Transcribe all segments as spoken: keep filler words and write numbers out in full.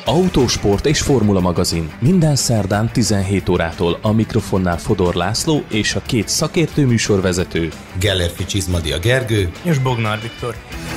Autósport és Formula magazin. Minden szerdán tizenhét órától a mikrofonnál Fodor László és a két szakértő műsorvezető Gellerfi Csizmadia Gergő és Bognár Viktor.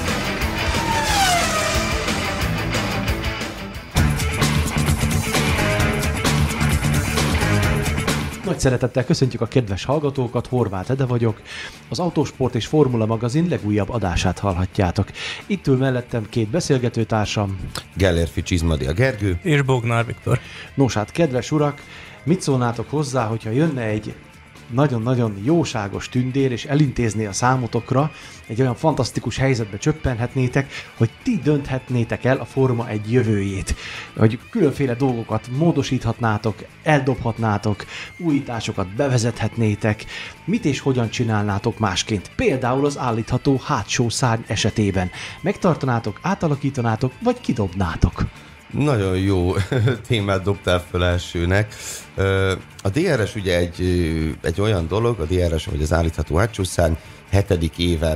Nagy szeretettel köszöntjük a kedves hallgatókat, Horváth Ede vagyok. Az Autósport és Formula magazin legújabb adását hallhatjátok. Itt ül mellettem két beszélgetőtársam. Gellerfi Csizmadia Gergő és Bognár Viktor. Nos hát, kedves urak, mit szólnátok hozzá, hogyha jönne egy nagyon-nagyon jóságos tündér, és elintézné a számotokra, egy olyan fantasztikus helyzetbe csöppenhetnétek, hogy ti dönthetnétek el a Forma egy jövőjét. Hogy különféle dolgokat módosíthatnátok, eldobhatnátok, újításokat bevezethetnétek, mit és hogyan csinálnátok másként. Például az állítható hátsó szárny esetében. Megtartanátok, átalakítanátok, vagy kidobnátok? Nagyon jó témát dobtál föl elsőnek. A dé er es ugye egy, egy olyan dolog, a dé er es, vagy az állítható hátsó szárny hetedik éve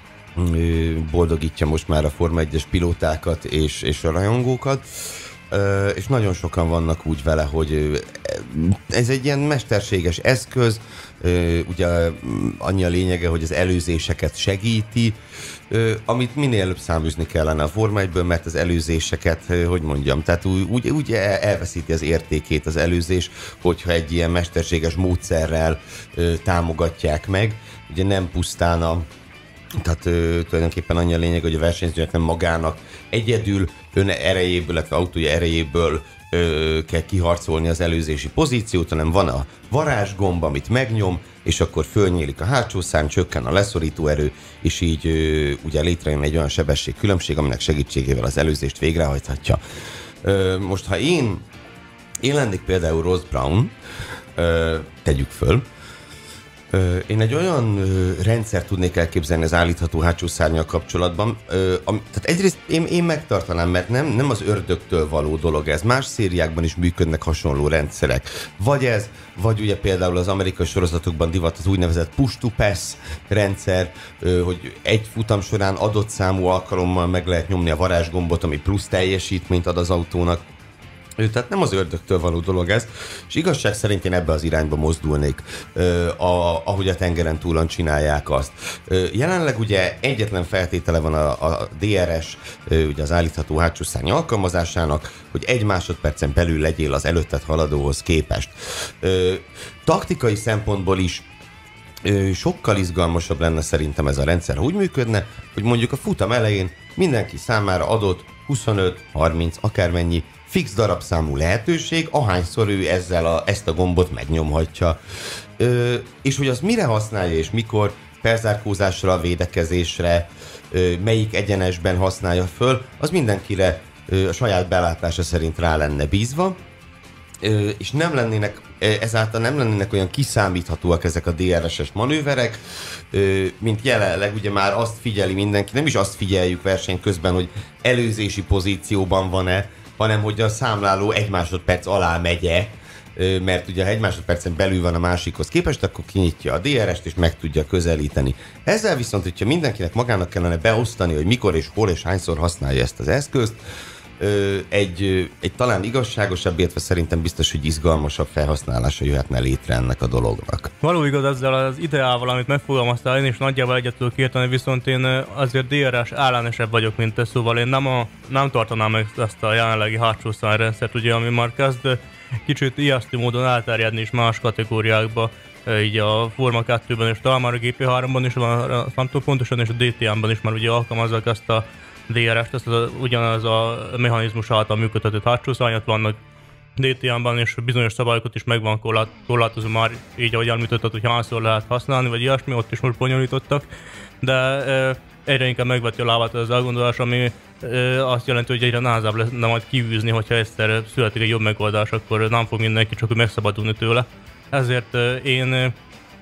boldogítja most már a Forma egyes pilótákat és, és a rajongókat, és nagyon sokan vannak úgy vele, hogy ez egy ilyen mesterséges eszköz, ugye annyi a lényege, hogy az előzéseket segíti, amit minél előbb száműzni kellene a Forma egyből, mert az előzéseket, hogy mondjam, tehát úgy, úgy elveszíti az értékét az előzés, hogyha egy ilyen mesterséges módszerrel támogatják meg. Ugye nem pusztán a Tehát ö, tulajdonképpen annyi a lényeg, hogy a versenyzőnek nem magának egyedül, ön erejéből, illetve autója erejéből ö, kell kiharcolni az előzési pozíciót, hanem van a varázsgomb, amit megnyom, és akkor fölnyílik a hátsó szárny, csökken a leszorító erő, és így ö, ugye létrejön egy olyan sebességkülönbség, aminek segítségével az előzést végrehajthatja. Ö, most, ha én, én lennék például Ross Brown, ö, tegyük föl, én egy olyan ö, rendszert tudnék elképzelni az állítható hátsó szárnnyal kapcsolatban, ö, am, tehát egyrészt én, én megtartanám, mert nem, nem az ördögtől való dolog ez. Más szériákban is működnek hasonló rendszerek. Vagy ez, vagy ugye például az amerikai sorozatokban divat az úgynevezett push to pass rendszer, ö, hogy egy futam során adott számú alkalommal meg lehet nyomni a varázsgombot, ami plusz teljesítményt ad az autónak. Tehát nem az ördögtől való dolog ez, és igazság szerint én ebbe az irányba mozdulnék, a, ahogy a tengeren túlon csinálják azt. Jelenleg ugye egyetlen feltétele van a, a dé er es, ugye az állítható hátsó szárny alkalmazásának, hogy egy másodpercen belül legyél az előtted haladóhoz képest. Taktikai szempontból is sokkal izgalmasabb lenne szerintem ez a rendszer, ha úgy működne, hogy mondjuk a futam elején mindenki számára adott huszonöt, harminc, akármennyi fix darabszámú lehetőség, ahányszor ő ezzel a, ezt a gombot megnyomhatja. Ö, és hogy az mire használja és mikor, felzárkózásra, védekezésre, ö, melyik egyenesben használja föl, az mindenkire ö, a saját belátása szerint rá lenne bízva, ö, és nem lennének, ezáltal nem lennének olyan kiszámíthatóak ezek a dé er es-es manőverek, ö, mint jelenleg ugye már azt figyeli mindenki, nem is azt figyeljük verseny közben, hogy előzési pozícióban van-e, hanem hogy a számláló egy másodperc alá megye, mert ugye ha egy másodpercen belül van a másikhoz képest, akkor kinyitja a dé er est és meg tudja közelíteni. Ezzel viszont, hogyha mindenkinek magának kellene beosztani, hogy mikor és hol és hányszor használja ezt az eszközt, egy, egy talán igazságosabb, illetve szerintem biztos, hogy izgalmasabb felhasználása jöhetne létre ennek a dolognak. Való igaz, ezzel az ideával, amit megfogalmaztál, én is nagyjából egyet tudok érteni, viszont én azért dé er es ellenesebb vagyok, mint te, szóval én nem, a, nem tartanám meg ezt a jelenlegi hátsó szárnyrendszert, ugye, ami már kezd kicsit ijesztő módon elterjedni is más kategóriákba, így a Forma kettőben és talán már a gé pé háromban is van, nem tudom pontosan, és a dé té em-ben is már ugye alkalmazzák ezt a dé er est, ezt az, ugyanaz a mechanizmus által működtetett hátsó szárnyat vannak dé té em-ben, és bizonyos szabályokat is meg van korlátozva már így, ahogy említetted, hogy hányszor lehet használni, vagy ilyesmi, ott is most bonyolítottak, de e, egyre inkább megveti a lábát az elgondolás, ami e, azt jelenti, hogy egyre nehezebb lesz majd kivűzni, hogyha egyszer születik egy jobb megoldás, akkor nem fog mindenki csak megszabadulni tőle. Ezért e, én e,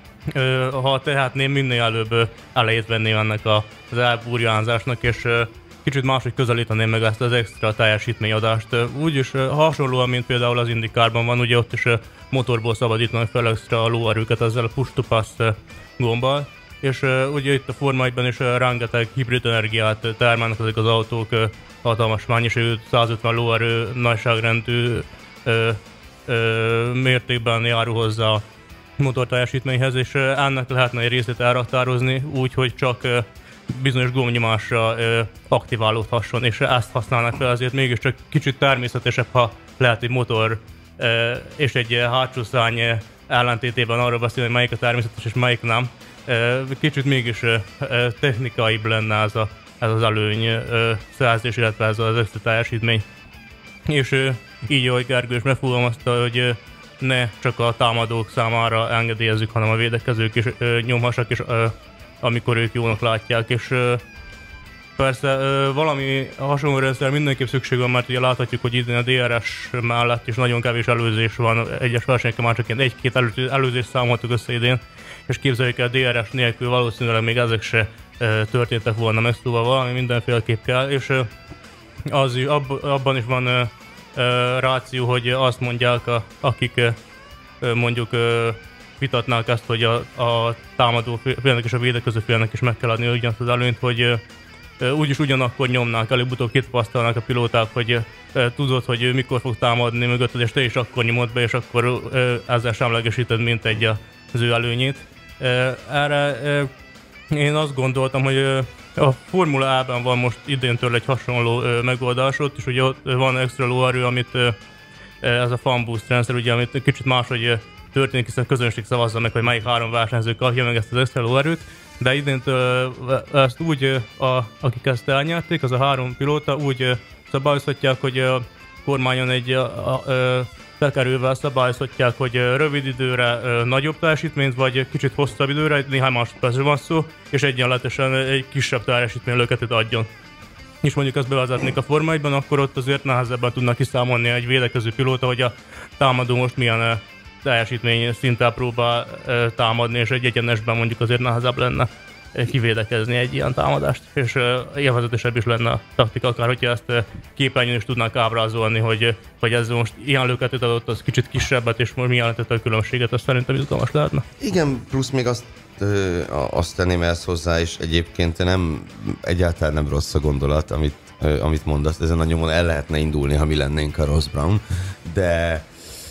ha tehetném, minél előbb elejét venném ennek az elburjánzásnak, és e, kicsit máshogy közelíteném meg ezt az extra teljesítményadást. Úgyis hasonlóan, mint például az IndyCarban van, ugye ott is motorból szabadítanak fel extra a lóerőket ezzel a push to pass gombbal, és uh, ugye itt a Forma egyben is uh, rengeteg hibrid energiát termelnek ezek az autók, uh, hatalmas mennyiségű, százötven lóerő nagyságrendű uh, uh, mértékben járul hozzá a motorteljesítményhez, és uh, ennek lehetne egy részét elraktározni úgy, hogy csak uh, bizonyos gomnyomásra uh, aktiválódhasson, és ezt használnak fel, azért mégiscsak kicsit természetesebb, ha lehet egy motor uh, és egy uh, hátsó szárny uh, ellentétében arról beszélni, hogy melyik a természetes és melyik nem. Kicsit mégis technikaibb lenne ez, a, ez az előny szerzés, illetve ez az összeteljesítmény. És így, ahogy Gergő is megfogalmazta, hogy ne csak a támadók számára engedélyezzük, hanem a védekezők is nyomhassak, és amikor ők jónak látják. És persze valami hasonló rendszer mindenképp szükség van, mert ugye láthatjuk, hogy idén a dé er es mellett is nagyon kevés előzés van, egyes versenyeken már csak ilyen egy-két előzést számoltuk össze idén, és képzeljük el, dé er es nélkül valószínűleg még ezek se történtek volna meg, szóval valami mindenféleképp kell, és az, ab, abban is van ráció, hogy azt mondják, a, akik mondjuk vitatnák ezt, hogy a, a támadó félnek és a védekező félnek is meg kell adni ugyanazt az előnyt, hogy úgyis ugyanakkor nyomnák, előbb-utóbb kitapasztalnak a pilóták, hogy tudod, hogy mikor fog támadni mögötted, és te is akkor nyomod be, és akkor ezzel semlegesíted mint egy az ő előnyét. Erre én azt gondoltam, hogy a Formula A-ben van most idéntől egy hasonló megoldás, ott is ugye ott van extra lóerő, amit ez a fan boost rendszer, ugye, amit kicsit máshogy történik, hiszen a közönség szavazza meg, hogy melyik három versenyző kapja meg ezt az extra lóerőt, de idéntől ezt úgy, a, akik ezt elnyerték, az a három pilóta úgy szabályozhatják, hogy a kormányon egy a, a, tekerővel szabályozhatják, hogy rövid időre nagyobb teljesítményt, vagy kicsit hosszabb időre, néhány másodpercre van szó, és egyenletesen egy kisebb teljesítménylöketet adjon. És mondjuk azt bevezetnék a Forma egyben, akkor ott azért nehezebben tudnak kiszámolni egy védekező pilóta, hogy a támadó most milyen teljesítmény szinttel próbál támadni, és egy egyenesben mondjuk azért nehezebb lenne kivédekezni egy ilyen támadást, és élvezetesebb is lenne a taktika, akár hogyha ezt képernyőn is tudnánk ábrázolni, hogy, hogy ez most ilyen löketet adott, az kicsit kisebbet, és most mi jelentette a különbséget, azt szerintem izgalmas lehetne. Igen, plusz még azt, ö, azt tenném ezt hozzá, és egyébként nem, egyáltalán nem rossz a gondolat, amit, ö, amit mondasz, ezen a nyomon el lehetne indulni, ha mi lennénk a Ross Brown, de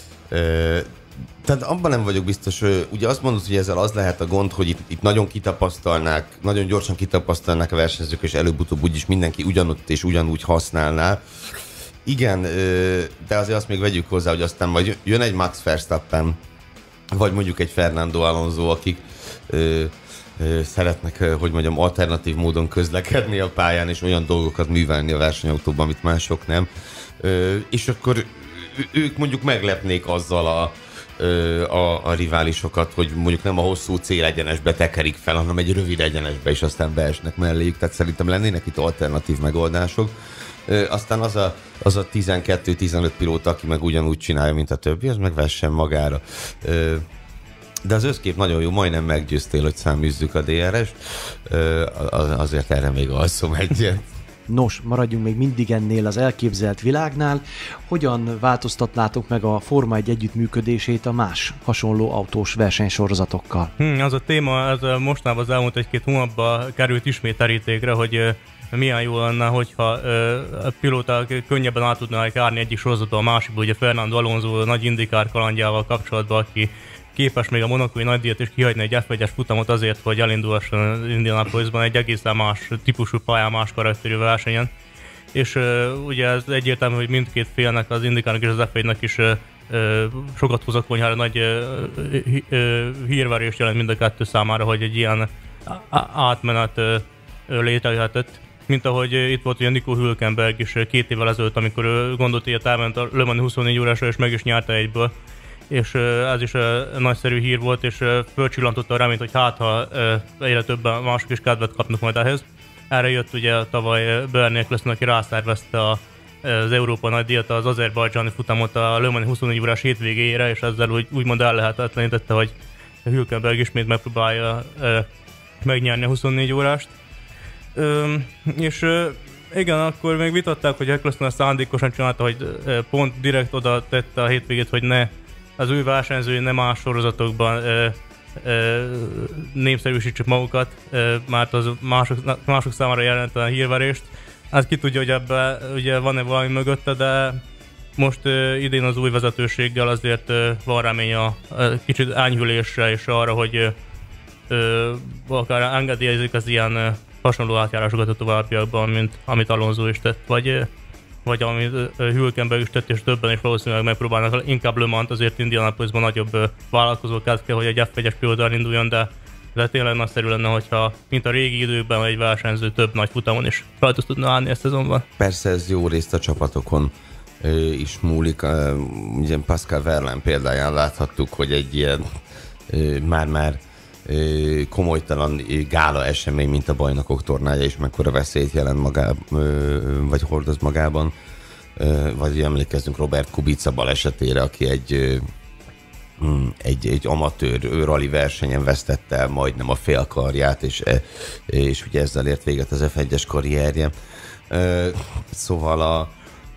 ö, tehát abban nem vagyok biztos, ugye azt mondod, hogy ezzel az lehet a gond, hogy itt, itt nagyon kitapasztalnák, nagyon gyorsan kitapasztalnák a versenyzők, és előbb-utóbb úgyis mindenki ugyanott és ugyanúgy használná. Igen, de azért azt még vegyük hozzá, hogy aztán majd jön egy Max Verstappen, vagy mondjuk egy Fernando Alonso, akik ö, ö, szeretnek, hogy mondjam, alternatív módon közlekedni a pályán, és olyan dolgokat művelni a versenyautóban, amit mások nem. Ö, és akkor ők mondjuk meglepnék azzal a A, a riválisokat, hogy mondjuk nem a hosszú célegyenesbe tekerik fel, hanem egy rövid egyenesbe, és aztán beesnek melléjük. Tehát szerintem lennének itt alternatív megoldások. Ö, aztán az a, az a tizenkettő-tizenöt pilóta, aki meg ugyanúgy csinálja, mint a többi, az meg vessen magára. Ö, de az összkép nagyon jó, majdnem meggyőztél, hogy száműzzük a dé er est. Ö, azért erre még alszom egyet. Nos, maradjunk még mindig ennél az elképzelt világnál. Hogyan változtatnátok meg a Forma egy együttműködését a más hasonló autós versenysorozatokkal? Hmm, az a téma, ez mostanában az elmúlt egy-két hónapban került ismét terítékre, hogy milyen jó lenne, hogyha a pilóták könnyebben át tudnák járni egyik sorozatba a másikba. Ugye Fernando Alonso nagy indikár kalandjával kapcsolatban, aki képes még a monakói nagydíjat is kihagyni egy ef egyes futamot azért, hogy elindulhasson Indianapolisban egy egészen más típusú pályán, más karakterű versenyen. És uh, ugye ez egyértelmű, hogy mindkét félnek, az Indycarnak és az ef egynek is uh, sokat hoz a konyhára, nagy uh, uh, hírverést jelent mind a kettő számára, hogy egy ilyen átmenet uh, létrejöhetett. Mint ahogy uh, itt volt ugye Nico Hülkenberg is uh, két évvel ezelőtt, amikor ő gondolt, hogy elment a Le Mans huszonnégy órásra, és meg is nyerte egyből. És ez is nagyszerű hír volt, és fölcsillantotta a reményt, hogy hát, ha egyre többen mások is kedvet kapnak majd ehhez. Erre jött ugye tavaly Bernie Eccleston, aki rászervezte az Európa nagydíjat, az azerbajdzsáni futamot a Le Mans huszonnégy órás hétvégére, és ezzel úgy, úgymond ellehetetlenítette, hogy Hülkenberg ismét megpróbálja megnyerni a huszonnégy órást. És igen, akkor még vitatták, hogy Eccleston ezt szándékosan csinálta, hogy pont direkt oda tette a hétvégét, hogy ne az ő versenyzői nem más sorozatokban ö, népszerűsítsük magukat, mert az mások, mások számára jelentene hírverést. Hát ki tudja, hogy ebben ugye van-e valami mögötte, de most uh, idén az új vezetőséggel azért uh, van remény a uh, kicsit enyhülésre és arra, hogy uh, akár engedélyezik az ilyen uh, hasonló átjárásokat a továbbiakban, mint amit Alonso is tett, vagy, uh, vagy amit uh, Hülkenberg is tett, és többen is valószínűleg megpróbálnak inkább Le Mans-t, azért Indianapolisban nagyobb uh, vállalkozókat kell, hogy egy ef egyes pilóta induljon, de de tényleg nagyszerű lenne, hogyha mint a régi időkben egy versenyző több nagy futamon is rajta tudna állni ezt szezonban. Persze ez jó részt a csapatokon is múlik. Ugye Pascal Wehrlein példáján láthattuk, hogy egy ilyen már-már komolytalan gála esemény, mint a bajnokok tornája is mekkora veszélyt jelent magában, vagy hordoz magában. Vagy emlékezzünk Robert Kubica balesetére, aki egy Egy, egy amatőr rally versenyen vesztette el majdnem a fél karját, és, és ugye ezzel ért véget az ef egyes karrierje. Szóval a,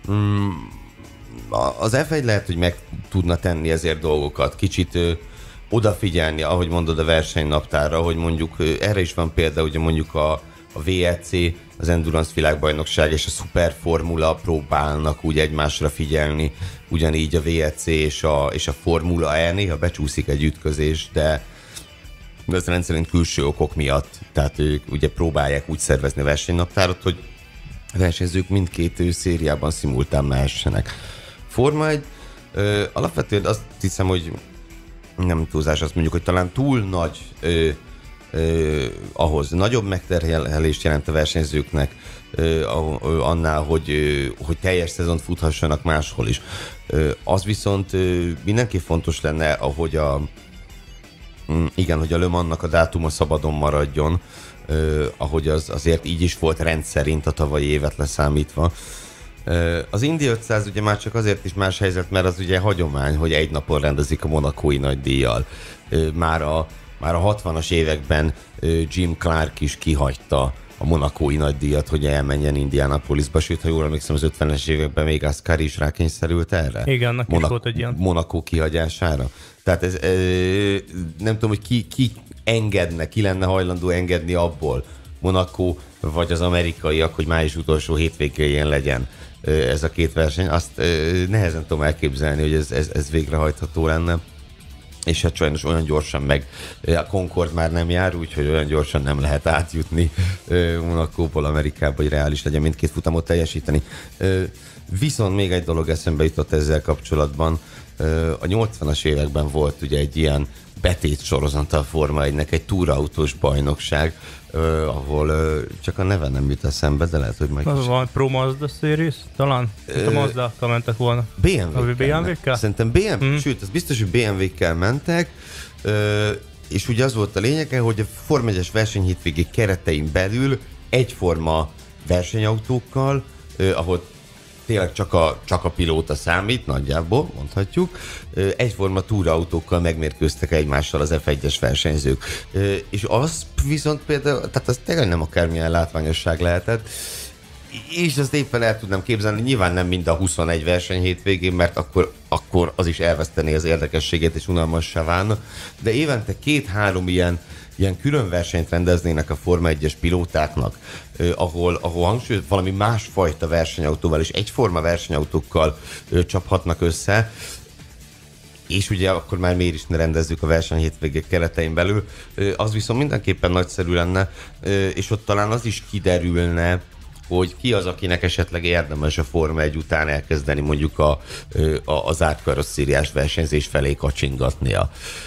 az ef egy lehet, hogy meg tudna tenni ezért dolgokat, kicsit odafigyelni, ahogy mondod, a versenynaptárra, hogy mondjuk erre is van példa, ugye mondjuk a, a vé e cé, az Endurance világbajnokság és a Superformula próbálnak úgy egymásra figyelni, ugyanígy a vé e cé és a, és a Formula E, néha becsúszik egy ütközés, de ez rendszerint külső okok miatt, tehát ők ugye próbálják úgy szervezni a versenynaptárat, hogy a versenyzők mindkét szériában szimultán mehessenek. Forma egy, ö, alapvetően azt hiszem, hogy nem túlzás, azt mondjuk, hogy talán túl nagy ö, ö, ahhoz, nagyobb megterhelést jelent a versenyzőknek ö, annál, hogy, ö, hogy teljes szezont futhassanak máshol is. Ö, az viszont ö, mindenki fontos lenne, ahogy a igen, hogy a Le Mansnak a dátuma szabadon maradjon, ö, ahogy az azért így is volt rendszerint a tavalyi évet leszámítva. Az Indy ötszáz ugye már csak azért is más helyzet, mert az ugye hagyomány, hogy egy napon rendezik a monacói nagydíjjal. Már a, már a hatvanas években Jim Clark is kihagyta a monacói nagydíjat, hogy elmenjen Indianapolisba, sőt, ha jól emlékszem, az ötvenes években még Ascari is rákényszerült erre. Igen, neki Monaco, is volt egy ilyen. Monaco kihagyására. Tehát ez, nem tudom, hogy ki, ki engedne, ki lenne hajlandó engedni abból, Monaco vagy az amerikaiak, hogy május utolsó hétvégén legyen ez a két verseny. Azt nehezen tudom elképzelni, hogy ez, ez, ez végrehajtható lenne. És hát sajnos olyan gyorsan meg a Concord már nem jár, úgyhogy olyan gyorsan nem lehet átjutni Monacóból Amerikába, hogy reális legyen mindkét futamot teljesíteni. Viszont még egy dolog eszembe jutott ezzel kapcsolatban. A nyolcvanas években volt ugye egy ilyen betét sorozata a Forma egynek, egy túrautós bajnokság, Uh, ahol uh, csak a neve nem jut eszembe, de lehet, hogy majd... Az van Pro Mazda Series, talán? Uh, a Mazda-kkal mentek volna. bé em vé-kkel. bé em vé-kkel? Szerintem bé em vé, hmm. sőt, az biztos, hogy bé em vé-kkel mentek, uh, és ugye az volt a lényege, hogy a Forma egyes versenyhétvégi keretein belül egyforma versenyautókkal, uh, ahol tényleg csak a, csak a pilóta számít, nagyjából mondhatjuk. Egyforma túraautókkal megmérkőztek egymással az ef egyes versenyzők. És az viszont például, tehát az tényleg nem akármilyen látványosság lehetett, és azt éppen el tudnám képzelni, nyilván nem mind a huszonegy verseny hétvégén, mert akkor, akkor az is elvesztené az érdekességét és unalmassá válna, de évente két-három ilyen ilyen külön versenyt rendeznének a Forma egyes pilótáknak, eh, ahol, ahol hangsúlyos valami másfajta versenyautóval és egyforma versenyautókkal eh, csaphatnak össze, és ugye akkor már miért is ne rendezzük a versenyhétvégek keretein belül, eh, az viszont mindenképpen nagyszerű lenne, eh, és ott talán az is kiderülne, hogy ki az, akinek esetleg érdemes a Forma egy után elkezdeni mondjuk a, a, az átkarosszériás versenyzés felé kacsingatnia.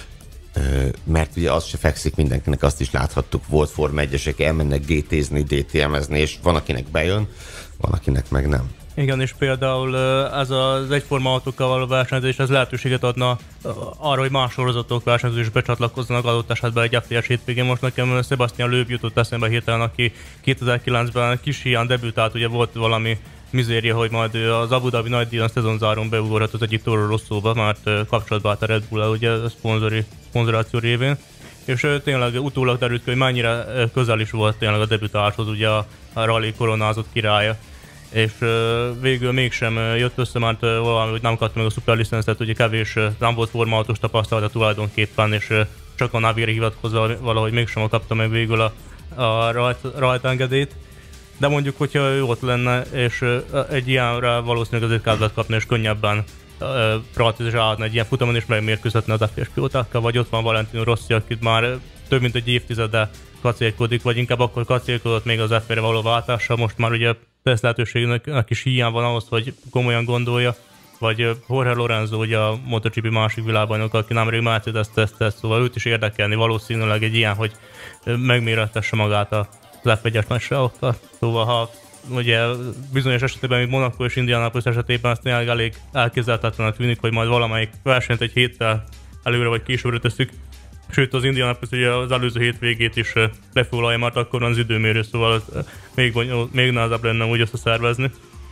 Mert ugye az se fekszik mindenkinek, azt is láthattuk, volt Forma egyesek, elmennek gé té-zni, dé té em-ezni, és van, akinek bejön, van, akinek meg nem. Igen, és például ez az egyforma autókkal való versenyzés, ez lehetőséget adna arra, hogy más sorozatok versenyző is becsatlakozzanak adott esetben egy ef egyes hétvégén. Most nekem Sebastian Loeb jutott eszembe hirtelen, aki kétezer-kilencben kis hián debütált, ugye volt valami mizéria, hogy majd az Abu Dhabi nagydíjon szezonzáron beugorhat az egyik Toro Rosszóba, mert kapcsolatban állt a Red Bull-el, ugye a szponzori, szponzoráció révén. És tényleg utólag derült ki, hogy mennyire közel is volt tényleg a debütáláshoz ugye a, a rally koronázott királya. És végül mégsem jött össze, mert valami, hogy nem kapta meg a szuperlicencet, ugye kevés nem volt formaautós tapasztalata tulajdonképpen, és csak a Navire hivatkozva valahogy mégsem kapta meg végül a, a rajt, rajtengedélyt. De mondjuk, hogyha ő ott lenne, és egy ilyenre valószínűleg azért kellett kapni, és könnyebben praktizálhatna egy ilyen futamon, és megmérkőzhetne az ef egy es pilótákkal, vagy ott van Valentino Rossi, akit már több mint egy évtizede kacérkodik, vagy inkább akkor kacérkodott még az ef egyre való váltással, most már ugye tesz lehetőségnek is hiány van ahhoz, hogy komolyan gondolja, vagy Jorge Lorenzo, ugye a MotoGP másik világbajnok, aki nemrég Mercedes tesztelt, szóval őt is érdekelni valószínűleg egy ilyen, hogy megmérettesse magát a ef egyes nagyságokkal. Szóval ha ugye bizonyos esetében, mint Monaco és Indianapolis esetében azt tényleg elég elképzelhetetlenek tűnik, hogy majd valamelyik versenyt egy héttel előre vagy későbbre tesszük. Sőt, az Indianapolis ugye az előző hétvégét is lefoglalja, mert akkor van az időmérő, szóval az még, még nehezebb lenne úgy összeszervezni.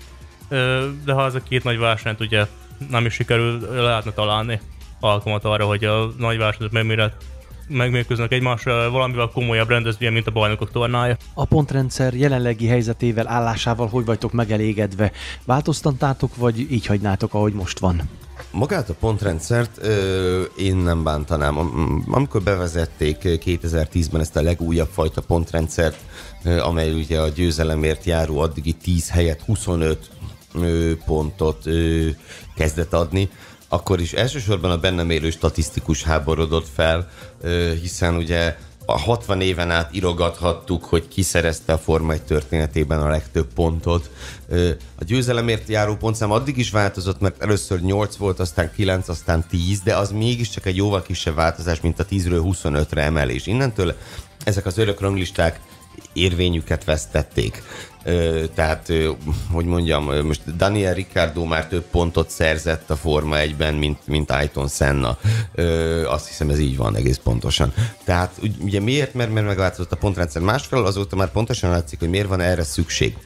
De ha ez a két nagy versenyt ugye nem is sikerül, lehetne találni alkalmat arra, hogy a nagy versenyt megméret megmérkőznek egymással valamivel komolyabb rendezvény, mint a bajnokok tornája. A pontrendszer jelenlegi helyzetével, állásával hogy vagytok megelégedve? Változtattátok, vagy így hagynátok, ahogy most van? Magát a pontrendszert ö, én nem bántanám. Amikor bevezették kétezer-tízben ezt a legújabb fajta pontrendszert, ö, amely ugye a győzelemért járó addigi tíz helyett huszonöt ö, pontot ö, kezdett adni, akkor is elsősorban a bennem élő statisztikus háborodott fel, ö, hiszen ugye a hatvan éven át írogathattuk, hogy ki szerezte a Forma egy történetében a legtöbb pontot. A győzelemért járó pontszám addig is változott, mert először nyolc volt, aztán kilenc, aztán tíz, de az mégiscsak egy jóval kisebb változás, mint a tízről huszonötre emelés. Innentől ezek az örök ranglisták érvényüket vesztették. Tehát, hogy mondjam, most Daniel Ricciardo már több pontot szerzett a Forma egyben, mint, mint Ayrton Senna. Azt hiszem, ez így van egész pontosan. Tehát ugye miért? Mert, mert megváltozott a pontrendszer. Másfelől azóta már pontosan látszik, hogy miért van erre szükség.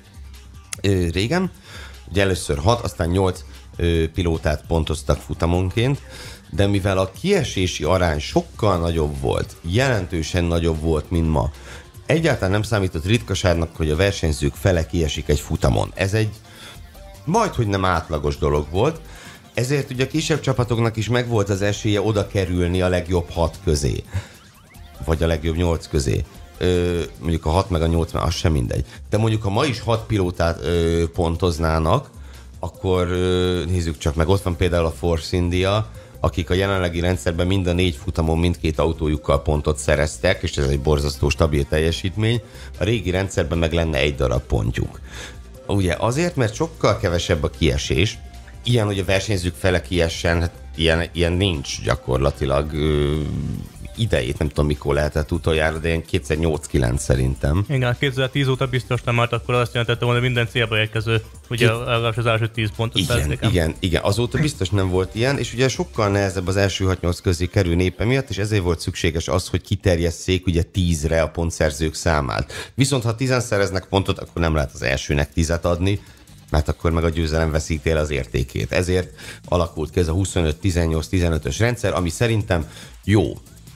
Régen, ugye először hat, aztán nyolc pilótát pontoztak futamonként, de mivel a kiesési arány sokkal nagyobb volt, jelentősen nagyobb volt, mint ma, egyáltalán nem számított ritkaságnak, hogy a versenyzők fele kiesik egy futamon. Ez egy majdhogy nem átlagos dolog volt, ezért ugye a kisebb csapatoknak is megvolt az esélye oda kerülni a legjobb hat közé. Vagy a legjobb nyolc közé. Ö, mondjuk a hat meg a nyolc, az sem mindegy. De mondjuk ha ma is hat pilótát ö, pontoznának, akkor ö, nézzük csak meg, ott van például a Force India, akik a jelenlegi rendszerben mind a négy futamon mindkét autójukkal pontot szereztek, és ez egy borzasztó stabil teljesítmény. A régi rendszerben meg lenne egy darab pontjuk. Ugye azért, mert sokkal kevesebb a kiesés, ilyen, hogy a versenyzők fele kiessen, hát ilyen, ilyen nincs gyakorlatilag. Ö, idejét nem tudom mikor lehetett utoljára, de ilyen kétezer-nyolc-kilenc szerintem. Igen, kétezer-tíz óta biztos nem, mert akkor azt jelentette volna, hogy minden célba érkező, ugye az első tíz pontot igen, igen, igen, azóta biztos nem volt ilyen, és ugye sokkal nehezebb az első hat-nyolc közé kerülni éppen miatt, és ezért volt szükséges az, hogy kiterjesszék ugye tízre a pontszerzők számát. Viszont ha tízen szereznek pontot, akkor nem lehet az elsőnek tízet adni, mert akkor meg a győzelem veszíti el az értékét. Ezért alakult ki ez a huszonöt tizennyolc tizenötös rendszer, ami szerintem jó.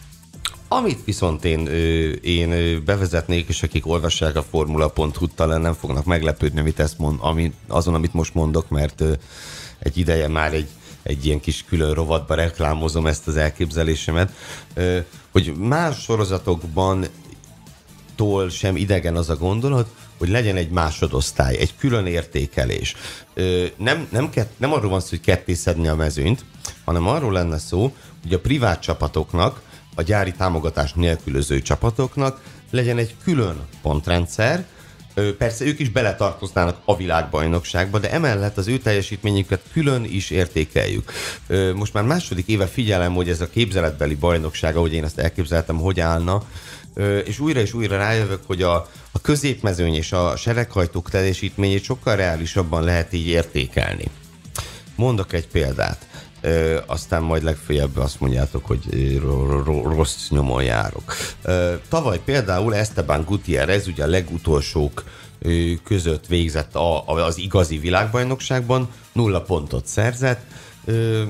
Amit viszont én, én bevezetnék, és akik olvassák a formula pont hu talán nem fognak meglepődni, amit ezt mond, ami, azon, amit most mondok, mert egy ideje már egy, egy ilyen kis külön rovatba reklámozom ezt az elképzelésemet, hogy más sorozatokban tól sem idegen az a gondolat, hogy legyen egy másodosztály, egy külön értékelés. Nem, nem, kett, nem arról van szó, hogy kettészedni a mezőnyt, hanem arról lenne szó, hogy a privát csapatoknak, a gyári támogatás nélkülöző csapatoknak legyen egy külön pontrendszer. Persze ők is beletartoznának a világbajnokságba, de emellett az ő teljesítményüket külön is értékeljük. Most már második éve figyelem, hogy ez a képzeletbeli bajnokság, ahogy én ezt elképzeltem, hogy állna, és újra és újra rájövök, hogy a, a középmezőny és a sereghajtók teljesítményét sokkal reálisabban lehet így értékelni. Mondok egy példát. Ö, aztán majd legfeljebb azt mondjátok, hogy rossz nyomon járok. Ö, tavaly például Esteban Gutiérrez ugye a legutolsók ö, között végzett a, a, az igazi világbajnokságban, nulla pontot szerzett, ö,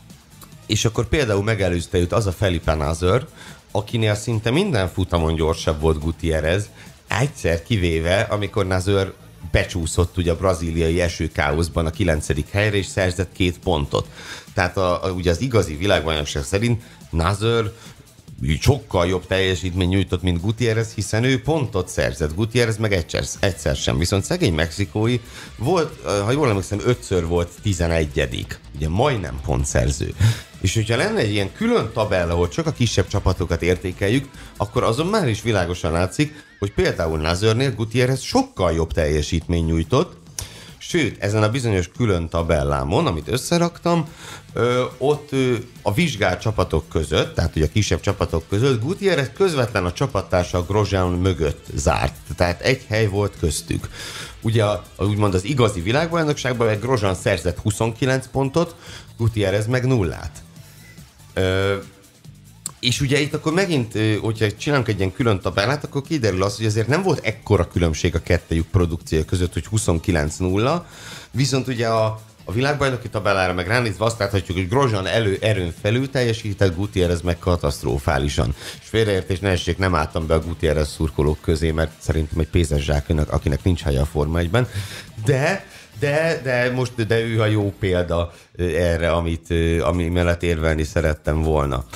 és akkor például megelőzte őt az a Felipe Nasr, akinél szinte minden futamon gyorsabb volt Gutiérrez, egyszer kivéve, amikor Nasr becsúszott ugye a brazíliai esőkáoszban a kilencedik helyre, és szerzett két pontot. Tehát a, a, ugye az igazi világbajnokság szerint Nasr sokkal jobb teljesítmény nyújtott, mint Gutierrez, hiszen ő pontot szerzett, Gutierrez meg egyszer, egyszer sem. Viszont szegény mexikói volt, ha jól emlékszem, ötször volt tizenegyedik. Ugye majdnem pontszerző. És hogyha lenne egy ilyen külön tabella, ahol csak a kisebb csapatokat értékeljük, akkor azon már is világosan látszik, hogy például Nazarnél Gutierrez sokkal jobb teljesítmény nyújtott, sőt, ezen a bizonyos külön tabellámon, amit összeraktam, ö, ott ö, a vizsgált csapatok között, tehát ugye a kisebb csapatok között Gutierrez közvetlen a csapattársa Grosjean mögött zárt. Tehát egy hely volt köztük. Ugye a, úgymond az igazi világbajnokságban meg Grosjean szerzett huszonkilenc pontot, Gutierrez meg nullát. Ö, és ugye itt akkor megint, hogyha csinálunk egy ilyen külön tabellát, akkor kiderül az, hogy azért nem volt ekkora különbség a kettejük produkciója között, hogy huszonkilenc nulla, viszont ugye a, a világbajnoki tabellára meg ránézve azt láthatjuk, hogy Grosjean elő erőn felül teljesített, Gutierrez meg katasztrofálisan. És félreértés ne essék, nem álltam be a Gutierrez szurkolók közé, mert szerintem egy pénzes zsáknak, akinek nincs helye a Forma egyben, de De, de most de ő a jó példa erre, amit, ami mellett érvelni szerettem volna.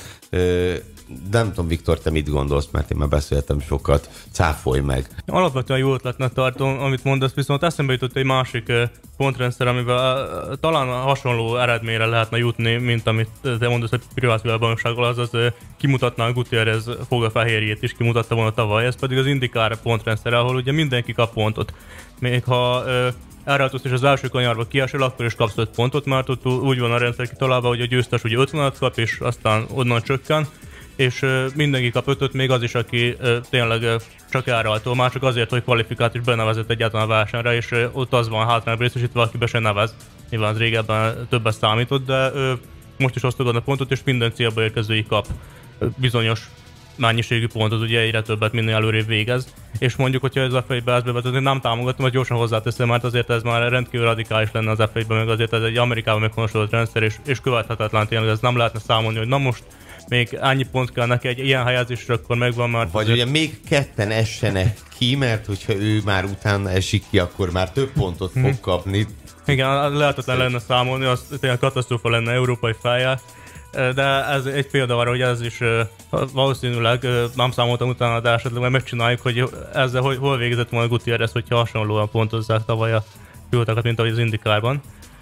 De nem tudom, Viktor, te mit gondolsz, mert én már beszéltem sokat, cáfolj meg. Alapvetően jó ötletnek tartom, amit mondasz, viszont eszembe jutott egy másik pontrendszer, amivel talán hasonló eredményre lehetne jutni, mint amit te mondasz, hogy privát világbajnoksággal, azaz kimutatná a Gutierrez fogafehérjét is, kimutatta volna tavaly, ez pedig az IndyCar pontrendszer, ahol ugye mindenki kap pontot. Még ha elráltózt és az első kanyarba kiesel, akkor is kapsz öt pontot, mert ott úgy van a rendszer kitalálva, hogy a győztes ugye ötvenet kap, és aztán onnan csökken, és mindenki kap ötöt, még az is, aki tényleg csak elráltó, már csak azért, hogy kvalifikált és benevezett egyáltalán a versenyre, és ott az van hátrányba részesítve, aki be se nevez. Nyilván az régebben többet számított, de most is osztogat a pontot, és minden célba érkezői kap bizonyos mennyiségű pontot, ugye egyre többet minél előrébb végez, és mondjuk, hogyha ez a ef egy-be ezt bevezetni, nem támogatom, hogy gyorsan hozzáteszem, mert azért ez már rendkívül radikális lenne az ef egy-ben, meg azért ez egy Amerikában meghonosodott rendszer, és, és követhetetlen tényleg, ez nem lehetne számolni, hogy na most még annyi pont kell neki egy ilyen helyezésre, akkor megvan már. Vagy azért... ugye még ketten essenek ki, mert hogyha ő már utána esik ki, akkor már több pontot fog hmm. kapni. Igen, lehetetlen lenne számolni, az tényleg katasztrófa lenne európai fejjel. De ez egy példa arra, hogy ez is valószínűleg nem számoltam utána, de esetleg majd megcsináljuk, hogy ezzel hogy, hol végezett volna Gutierrez, hogyha hasonlóan pontozzák tavaly a pilótákat, mint ahogy az IndyCarban.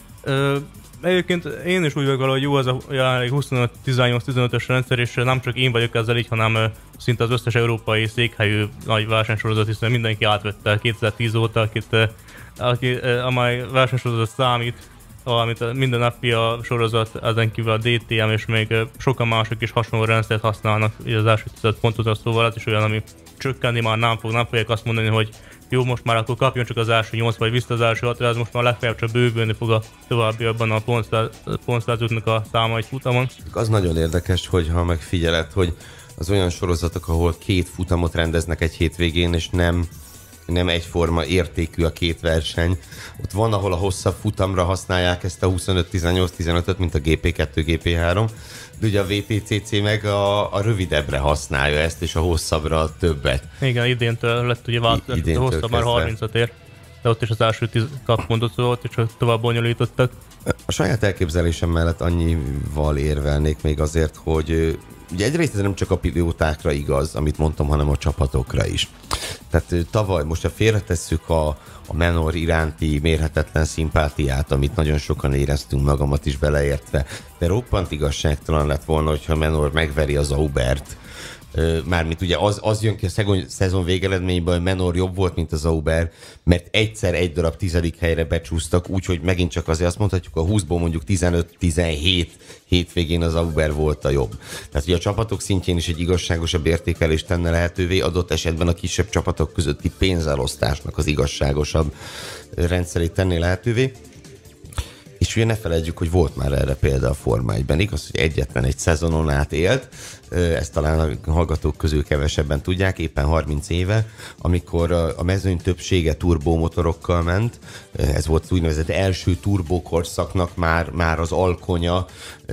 Egyébként én is úgy vagyok vele, hogy jó az a jelenleg huszonöt tizennyolc tizenötös rendszer, és nem csak én vagyok ezzel így, hanem szinte az összes európai székhelyű nagy versenysorozat, hiszen mindenki átvette kétezer-tíz óta, akit, aki, amely versenysorozat számít, valamint minden ef i á sorozat, ezen kívül a dé té em és még sokan mások is hasonló rendszert használnak, így az első tized pontot, szóval ez is olyan, ami csökkenni már nem fog, nem fogják azt mondani, hogy jó, most már akkor kapjon csak az első nyolc, vagy vissza az első hat, ez most már legfeljebb csak bővülni fog a továbbiakban a pontszerzőknek a száma egy futamon. Az nagyon érdekes, hogy ha megfigyeled, hogy az olyan sorozatok, ahol két futamot rendeznek egy hétvégén, és nem nem egyforma értékű a két verseny. Ott van, ahol a hosszabb futamra használják ezt a huszonöt tizennyolc tizenötöt, mint a gé pé kettő, gé pé három, de ugye a vé té cé cé meg a, a rövidebbre használja ezt, és a hosszabbra a többet. Igen, idéntől lett ugye változás, a hosszabb már harmincat ér, de ott is az első tíz kappontot volt, és tovább bonyolítottak. A saját elképzelésem mellett annyival érvelnék még azért, hogy ugye egyrészt ez nem csak a pilótákra igaz, amit mondtam, hanem a csapatokra is. Tehát tavaly, most ha félretesszük a, a Manor iránti mérhetetlen szimpátiát, amit nagyon sokan éreztünk, magamat is beleértve, de roppant igazságtalan lett volna, hogyha Manor megveri az Aubert. Mármint ugye az, az jön ki a szezon végeredményben, hogy Manor jobb volt, mint az Auber, mert egyszer egy darab tizedik helyre becsúsztak, úgyhogy megint csak azért azt mondhatjuk, a húszból mondjuk tizenöt tizenhét hétvégén az Auber volt a jobb. Tehát ugye a csapatok szintjén is egy igazságosabb értékelést tenne lehetővé, adott esetben a kisebb csapatok közötti pénzelosztásnak az igazságosabb rendszerét tenné lehetővé. És ugye ne felejtjük, hogy volt már erre példa a Forma egyben. Igaz, hogy egyetlen egy szezonon át élt, ezt talán a hallgatók közül kevesebben tudják, éppen harminc éve, amikor a mezőny többsége turbómotorokkal ment. Ez volt úgynevezett első turbókorszaknak már, már az alkonya,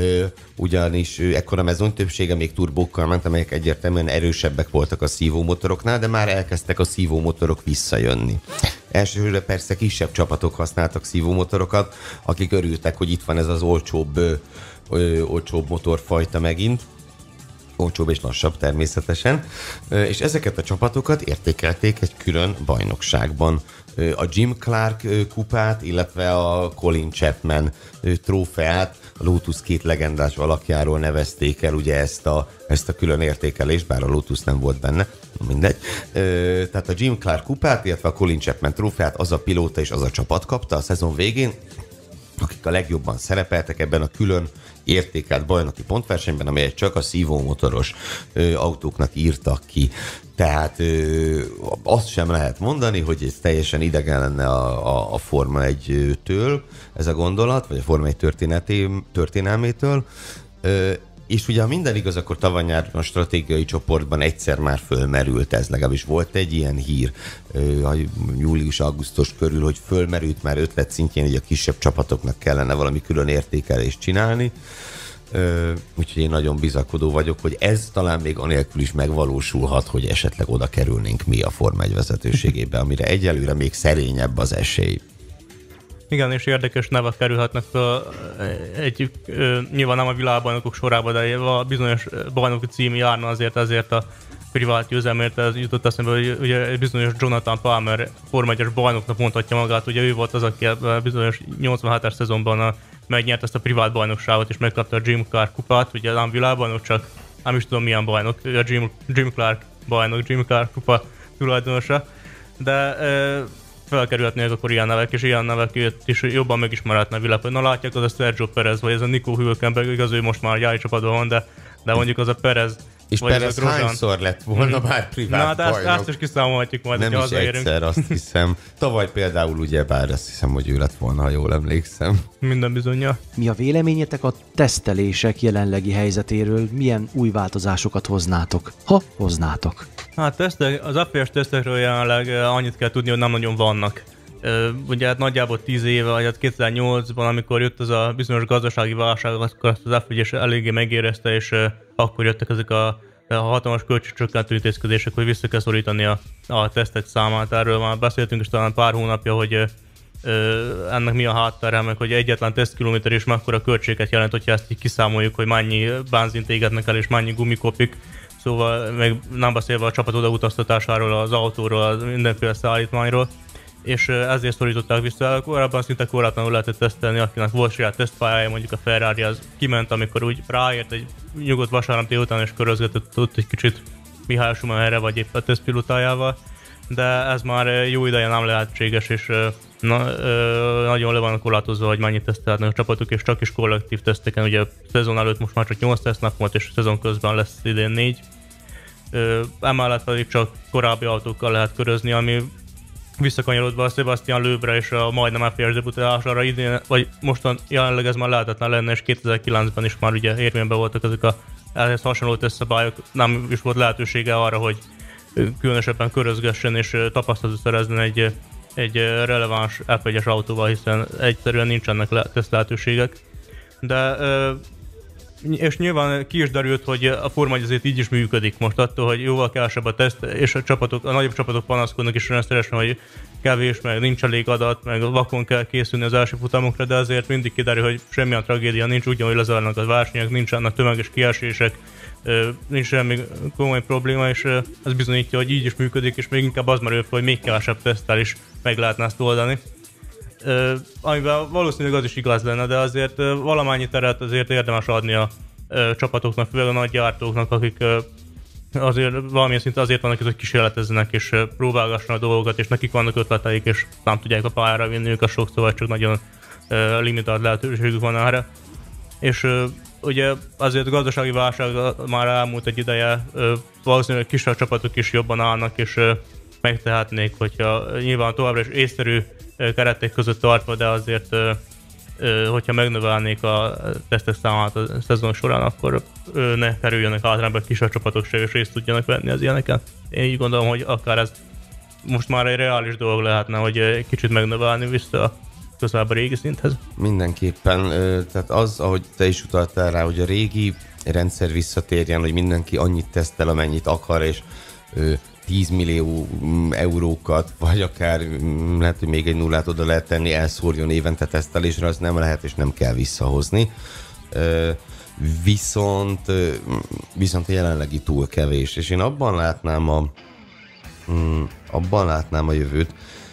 ugyanis ekkor a mezőny többsége még turbókkal ment, amelyek egyértelműen erősebbek voltak a szívómotoroknál, de már elkezdtek a szívómotorok visszajönni. Elsősorban persze kisebb csapatok használtak szívómotorokat, akik örültek, hogy itt van ez az olcsóbb, ö, olcsóbb motorfajta megint. olcsóbb és lassabb természetesen, és ezeket a csapatokat értékelték egy külön bajnokságban. A Jim Clark kupát, illetve a Colin Chapman trófeát, a Lotus két legendás alakjáról nevezték el ugye ezt a, ezt a külön értékelést, bár a Lotus nem volt benne, mindegy. Tehát a Jim Clark kupát, illetve a Colin Chapman trófeát az a pilóta és az a csapat kapta a szezon végén, akik a legjobban szerepeltek ebben a külön értékelt bajnoki pontversenyben, amelyet csak a szívómotoros ö, autóknak írtak ki. Tehát ö, azt sem lehet mondani, hogy ez teljesen idegen lenne a, a, a Forma egy-től, ez a gondolat, vagy a Forma egy történelmétől. Ö, és ugye ha minden igaz, akkor tavaly nyáron a stratégiai csoportban egyszer már fölmerült ez, legalábbis volt egy ilyen hír a július-augusztus körül, hogy fölmerült már ötlet szintjén, hogy a kisebb csapatoknak kellene valami külön értékelést csinálni. Úgyhogy én nagyon bizakodó vagyok, hogy ez talán még anélkül is megvalósulhat, hogy esetleg oda kerülnénk mi a Forma egy vezetőségébe, amire egyelőre még szerényebb az esély. Igen, és érdekes nevek kerülhetnek fel egy, nyilván nem a világbajnokok sorába, de a bizonyos bajnoki cím járna azért ezért a privát győzelmért, ez jutott eszembe, hogy ugye bizonyos Jonathan Palmer Forma egyes bajnoknak mondhatja magát, ugye ő volt az, aki bizonyos nyolcvanhetes szezonban megnyert ezt a privát bajnokságot, és megkapta a Jim Clark kupát, ugye nem világbajnok, csak nem is tudom milyen bajnok, a Jim, Jim Clark bajnok, Jim Clark kupa tulajdonosa, de felkerülhetnének akkor ilyen nevek, és ilyen nevek is jobban megismerhetne világ. Na látják, az a Sergio Perez, vagy ez a Nico Hülkenberg, igaz, ő most már gyári csapatban van, de, de mondjuk az a Perez. És Perez hányszor lett volna mm. már privát Na, bajnok? Na, ezt is kiszámolhatjuk majd, nem is egyszer, azt hiszem. Tavaly például ugye, bár azt hiszem, hogy ő lett volna, ha jól emlékszem. Minden bizonnyal. Mi a véleményetek a tesztelések jelenlegi helyzetéről? Milyen új változásokat hoznátok? Ha hoznátok. Hát tesztek, az á pé es tesztekről jelenleg annyit kell tudni, hogy nem nagyon vannak. Ugye hát nagyjából tíz éve, vagy hát kétezer-nyolcban, amikor jött az a bizonyos gazdasági válság, akkor azt az á pé es eléggé megérezte, és akkor jöttek ezek a, a hatalmas költségcsökkentő intézkedések, hogy vissza kell szorítani a, a tesztek számát. Erről már beszéltünk is talán pár hónapja, hogy ö, ennek mi a háttere, meg hogy egyetlen tesztkilométer is mekkora költséget jelent, hogyha ezt így kiszámoljuk, hogy mennyi benzint égetnek el, és mennyi gumikopik. Szóval meg nem beszélve a csapat odautaztatásáról, az autóról, az mindenféle szállítmányról, és ezért szorították vissza. Korábban szinte korlátlanul lehetett tesztelni, akinek volt saját tesztpályája, mondjuk a Ferrari az kiment, amikor úgy ráért egy nyugodt vasárnap délután, és körözgetett ott egy kicsit Mihály Schumacherre, vagy épp a tesztpilotájával, de ez már jó ideje nem lehetséges, és na, nagyon le van korlátozva, hogy mennyit tesztelhetnek a csapatok, és csak is kollektív teszteken. Ugye a szezon előtt most már csak nyolc tesztnap volt, és a szezon közben lesz idén négy. Emellett pedig csak korábbi autókkal lehet körözni, ami visszakanyarodva a Sebastian Loebre és a majdnem ef egy debutálására idén, vagy mostan jelenleg ez már lehetetlen lenne, és kétezer-kilencben is már ugye érvényben voltak ezek a ehhez hasonló tesztszabályok, nem is volt lehetősége arra, hogy különösebben körözgessen és tapasztalatot szerezzen egy, egy releváns ef egyes autóval, hiszen egyszerűen nincsenek le- teszt lehetőségek. De és nyilván ki is derült, hogy a Forma egy azért így is működik most attól, hogy jóval kevesebb a teszt, és a csapatok, a nagyobb csapatok panaszkodnak is rendszeresen, hogy kevés, meg nincs elég adat, meg vakon kell készülni az első futamokra, de azért mindig kiderül, hogy semmilyen tragédia nincs, ugyanúgy lezajlanak a versenyek, nincsenek tömeges kiesések, nincs semmi komoly probléma, és ez bizonyítja, hogy így is működik, és még inkább az merül fel, hogy még kevesebb teszttel is meg lehetne ezt oldani. Uh, amivel valószínűleg az is igaz lenne, de azért uh, valamennyi teret azért érdemes adni a uh, csapatoknak, főleg a nagy gyártóknak, akik uh, azért valamilyen szinten azért vannak, hogy kísérletezzenek és uh, próbálgassanak a dolgokat, és nekik vannak ötleteik, és nem tudják a pályára vinni őket sokszor, vagy csak nagyon uh, limitált lehetőségük van erre. És uh, ugye azért a gazdasági válság már elmúlt egy ideje, uh, valószínűleg kisebb csapatok is jobban állnak, és uh, megtehetnék, hogyha nyilván továbbra is észszerű keretek között tartva, de azért, hogyha megnövelnék a tesztek számát a szezon során, akkor ne kerüljenek általában kisebb csapatok se, és részt tudjanak venni az ilyeneken. Én így gondolom, hogy akár ez most már egy reális dolog lehetne, hogy egy kicsit megnövelni vissza közelebb a régi szinthez. Mindenképpen, tehát az, ahogy te is utaltál rá, hogy a régi rendszer visszatérjen, hogy mindenki annyit tesztel, amennyit akar, és tíz millió eurókat, vagy akár lehet, hogy még egy nullát oda lehet tenni, elszórjon évente tesztelésre, az nem lehet és nem kell visszahozni. viszont, viszont a jelenlegi túl kevés, és én abban látnám a, abban látnám a jövőt,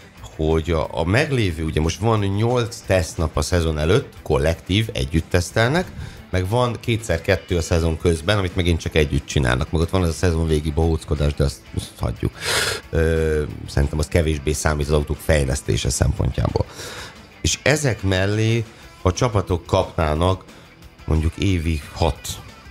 hogy a, a meglévő, ugye most van nyolc tesztnap a szezon előtt, kollektív, együtt tesztelnek, meg van kétszer kettő a szezon közben, amit megint csak együtt csinálnak. Meg ott van az a szezon végi bohóckodás, de azt, azt hagyjuk. Ö, szerintem az kevésbé számít az autók fejlesztése szempontjából. És ezek mellé a csapatok kapnának mondjuk évi hat,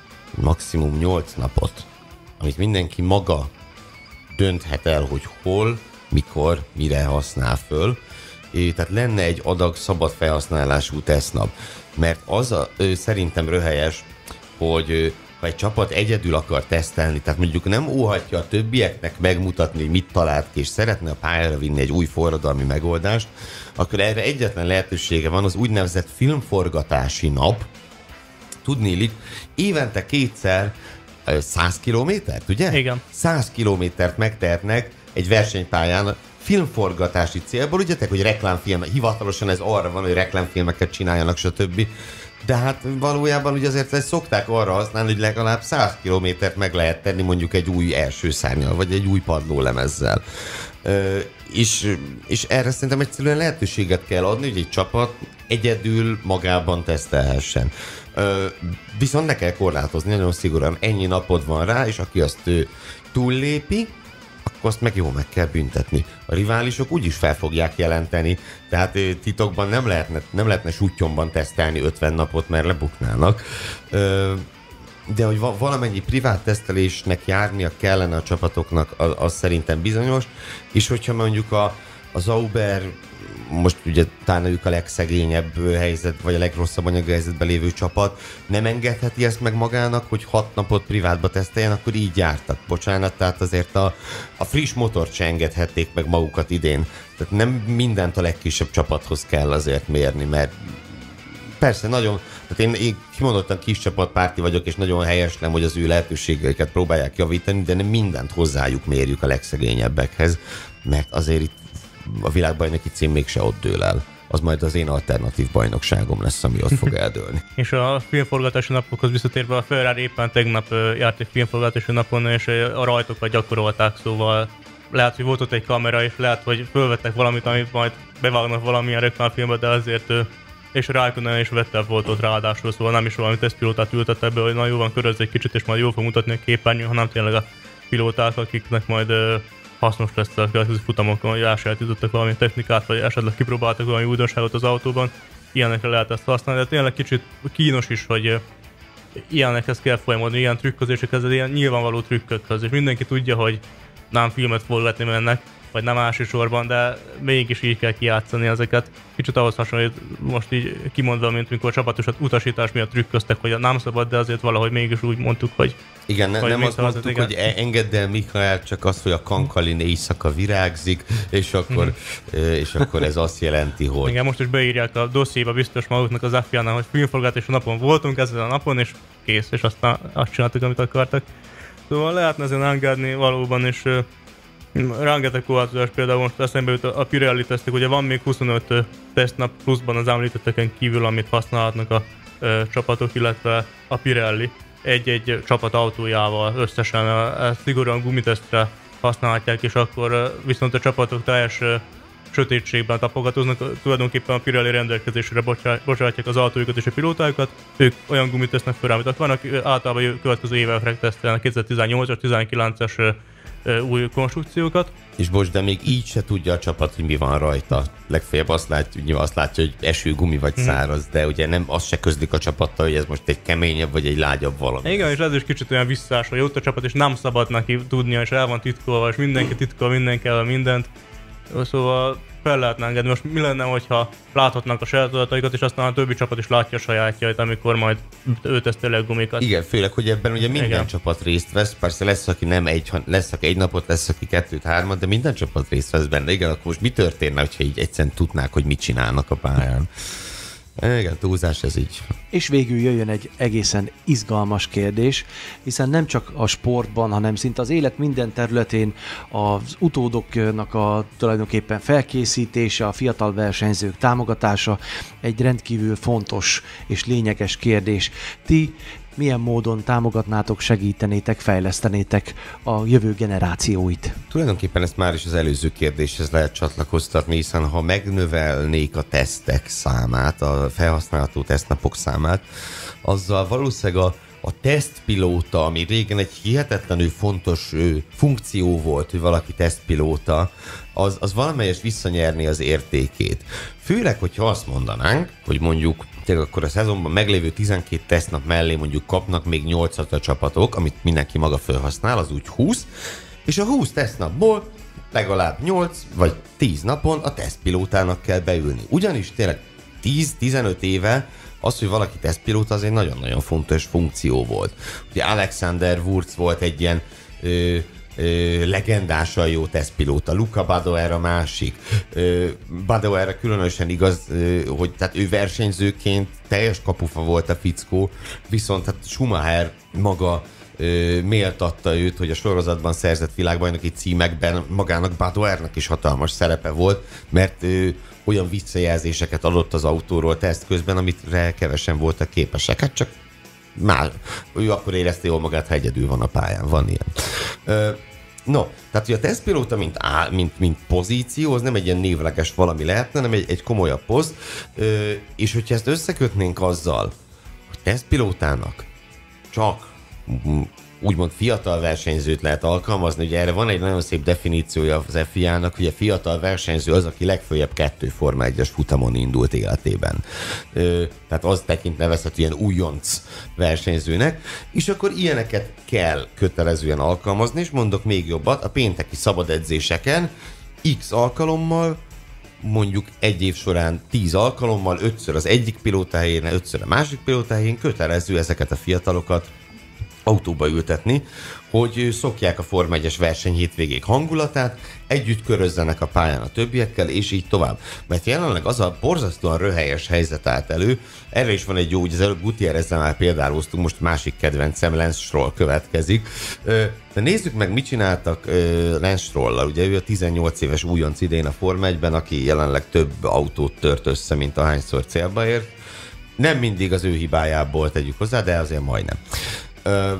maximum nyolc napot, amit mindenki maga dönthet el, hogy hol, mikor, mire használ föl. É, tehát lenne egy adag szabad felhasználású tesztnap. Mert az a, ö, szerintem röhelyes, hogy ö, ha egy csapat egyedül akar tesztelni, tehát mondjuk nem óhatja a többieknek megmutatni, hogy mit talált ki, és szeretne a pályára vinni egy új forradalmi megoldást, akkor erre egyetlen lehetősége van, az úgynevezett filmforgatási nap. Tudnélik, évente kétszer száz kilométert, ugye? Igen. száz kilométert megtehetnek egy versenypályán filmforgatási célból, ugye, hogy reklámfilm, hivatalosan ez arra van, hogy reklámfilmeket csináljanak, stb. De hát valójában ugye azért ezt szokták arra használni, hogy legalább száz kilométert meg lehet tenni mondjuk egy új első szárnyal, vagy egy új padlólemezzel. Ö, és, és erre szerintem egyszerűen lehetőséget kell adni, hogy egy csapat egyedül magában tesztelhessen. Ö, viszont ne kell korlátozni, nagyon szigorúan ennyi napod van rá, és aki azt ő, túllépi, akkor azt meg jó meg kell büntetni. A riválisok úgyis fel fogják jelenteni, tehát ö, titokban nem lehetne, nem lehetne suttyomban tesztelni ötven napot, mert lebuknának. Ö, de hogy va- valamennyi privát tesztelésnek járnia kellene a csapatoknak, az, az szerintem bizonyos, és hogyha mondjuk a, a Sauber, most ugye talán ők a legszegényebb helyzet, vagy a legrosszabb anyagi helyzetben lévő csapat, nem engedheti ezt meg magának, hogy hat napot privátba teszteljen, akkor így jártak. Bocsánat, tehát azért a, a friss motort se engedhették meg magukat idén. Tehát nem mindent a legkisebb csapathoz kell azért mérni, mert persze nagyon, tehát én, én kimondottan kis csapatpárti vagyok, és nagyon helyeslem, hogy az ő lehetőségeiket próbálják javítani, de nem mindent hozzájuk mérjük a legszegényebbekhez, mert azért itt a világbajnoki cím mégse ott dől el. Az majd az én alternatív bajnokságom lesz, ami ott fog eldőlni. És a filmforgatási napokhoz visszatérve, a Ferrari éppen tegnap járt egy filmforgatási napon, és a rajtokat gyakorolták, szóval lehet, hogy volt ott egy kamera, és lehet, hogy fölvettek valamit, amit majd bevágnak valamilyen reklámfilmbe, de azért, és Raikkonen és Vettel volt ott ráadásul, szóval nem is valami tesztpilótát ültettek be, hogy na jó van, körözz egy kicsit, és majd jól fog mutatni a képernyőn, hanem tényleg a pilóták, akiknek majd hasznos lesz a következő futamokon, hogy elsajátítottak valami technikát, vagy esetleg kipróbáltak valami újdonságot az autóban. Ilyenekre lehet ezt használni, de tényleg kicsit kínos is, hogy ilyenekhez kell folyamodni, ilyen trükkozésekhez, ilyen nyilvánvaló trükkökhez, és mindenki tudja, hogy nem filmet forgatni mennek, vagy nem elsősorban, de mégis így kell kijátszani ezeket. Kicsit ahhoz hasonlít, most így kimondva, mint mikor csapatos utasítás miatt trükköztek, hogy nem szabad, de azért valahogy mégis úgy mondtuk, hogy... Igen, ne, nem azt mondtuk, igen, hogy engedd el Michael, csak azt, hogy a Kankalin éjszaka virágzik, és akkor, mm-hmm. és akkor ez azt jelenti, hogy... Igen, most is beírják a dossziéba biztos maguknak az ef i á-nál, hogy filmforgatási napon voltunk ezen a napon, és kész, és aztán azt csináltuk, amit akartak. Szóval lehetne ezen engedni valóban, és rengeteg korlátozás, például most eszembe jut a Pirelli tesztek, ugye van még huszonöt tesztnap pluszban az említetteken kívül, amit használhatnak a ö, csapatok, illetve a Pirelli egy-egy csapat autójával összesen a szigorúan gumitesztre használhatják, és akkor viszont a csapatok teljes ö, sötétségben tapogatóznak, tulajdonképpen a Pirelli rendelkezésre bocsátják az autójukat és a pilótájukat, ők olyan gumit tesznek fel, amit akarnak, általában következő évekre tesztelnek kétezer-tizennyolcas, tizenkilences új konstrukciókat. És bocs, de még így se tudja a csapat, hogy mi van rajta. Legfeljebb azt látja, azt látja, hogy esőgumi vagy száraz, de ugye nem azt se közlik a csapattal, hogy ez most egy keményebb vagy egy lágyabb valami. Igen, és ez is kicsit olyan visszás, hogy ott a csapat, és nem szabad neki tudnia, és el van titkolva, és mindenki titkol, mindenki el mindent. Szóval fel lehetne engedni. Most mi lenne, hogyha láthatnak a saját adataikat, és aztán a többi csapat is látja a sajátjait, amikor majd ő teszteli a gumikat. Igen, főleg, hogy ebben ugye minden Igen. csapat részt vesz. Persze lesz, aki nem egy, lesz, aki egy napot, lesz, aki kettőt, hármat, de minden csapat részt vesz benne. Igen, akkor most mi történne, hogyha így egyszerűen tudnák, hogy mit csinálnak a pályán? Igen, túlzás ez így. És végül jöjjön egy egészen izgalmas kérdés, hiszen nem csak a sportban, hanem szinte az élet minden területén az utódoknak a tulajdonképpen felkészítése, a fiatal versenyzők támogatása egy rendkívül fontos és lényeges kérdés. Ti milyen módon támogatnátok, segítenétek, fejlesztenétek a jövő generációit? Tulajdonképpen ezt már is az előző kérdéshez lehet csatlakoztatni, hiszen ha megnövelnék a tesztek számát, a felhasználható tesztnapok számát, azzal valószínűleg a A tesztpilóta, ami régen egy hihetetlenül fontos ö, funkció volt, hogy valaki tesztpilóta, az, az valamelyest visszanyerni az értékét. Főleg, hogyha azt mondanánk, hogy mondjuk tényleg akkor a szezonban meglévő tizenkét tesztnap mellé mondjuk kapnak még nyolcat a csapatok, amit mindenki maga felhasznál, az úgy húsz, és a húsz tesztnapból legalább nyolc vagy tíz napon a tesztpilótának kell beülni. Ugyanis tényleg tíz-tizenöt éve az, hogy valaki tesztpilóta, az egy nagyon-nagyon fontos funkció volt. Ugye Alexander Wurz volt egy ilyen ö, ö, legendásan jó tesztpilóta, Luca Badoer a másik. Ö, Badoerre különösen igaz, ö, hogy tehát ő versenyzőként teljes kapufa volt a fickó, viszont hát Schumacher maga ö, méltatta őt, hogy a sorozatban szerzett világbajnoki címekben magának Badoernek is hatalmas szerepe volt, mert ö, olyan visszajelzéseket adott az autóról teszt közben, amitre kevesen voltak képesek. Hát csak már ő akkor érezte jól magát, ha egyedül van a pályán. Van ilyen. Ö, no, tehát hogy a tesztpilóta, mint, á, mint, mint pozíció, az nem egy ilyen névleges valami lehetne, hanem egy, egy komolyabb poszt. Ö, és hogyha ezt összekötnénk azzal, hogy tesztpilótának csak úgymond fiatal versenyzőt lehet alkalmazni, ugye erre van egy nagyon szép definíciója az ef i á-nak, hogy a fiatal versenyző az, aki legföljebb kettő Forma egyes futamon indult életében. Ö, tehát az tekint nevezhető ilyen újonc versenyzőnek, és akkor ilyeneket kell kötelezően alkalmazni, és mondok még jobbat, a pénteki szabad edzéseken X alkalommal, mondjuk egy év során tíz alkalommal, ötször az egyik pilótájén, ötször a másik pilótájén kötelező ezeket a fiatalokat autóba ültetni, hogy szokják a Forma egyes verseny hétvégék hangulatát, együtt körözzenek a pályán a többiekkel, és így tovább. Mert jelenleg az a borzasztóan röhelyes helyzet állt elő, erre is van egy jó, hogy az előbb Gutierrezzel már példáloztunk, most másik kedvencem, Lance Stroll következik. De nézzük meg, mit csináltak Lance Stroll-lal. Ugye ő a tizennyolc éves újonc idén a Forma egyben, aki jelenleg több autót tört össze, mint ahányszor célba ért. Nem mindig az ő hibájából tegyük hozzá, de azért majdnem. Ö,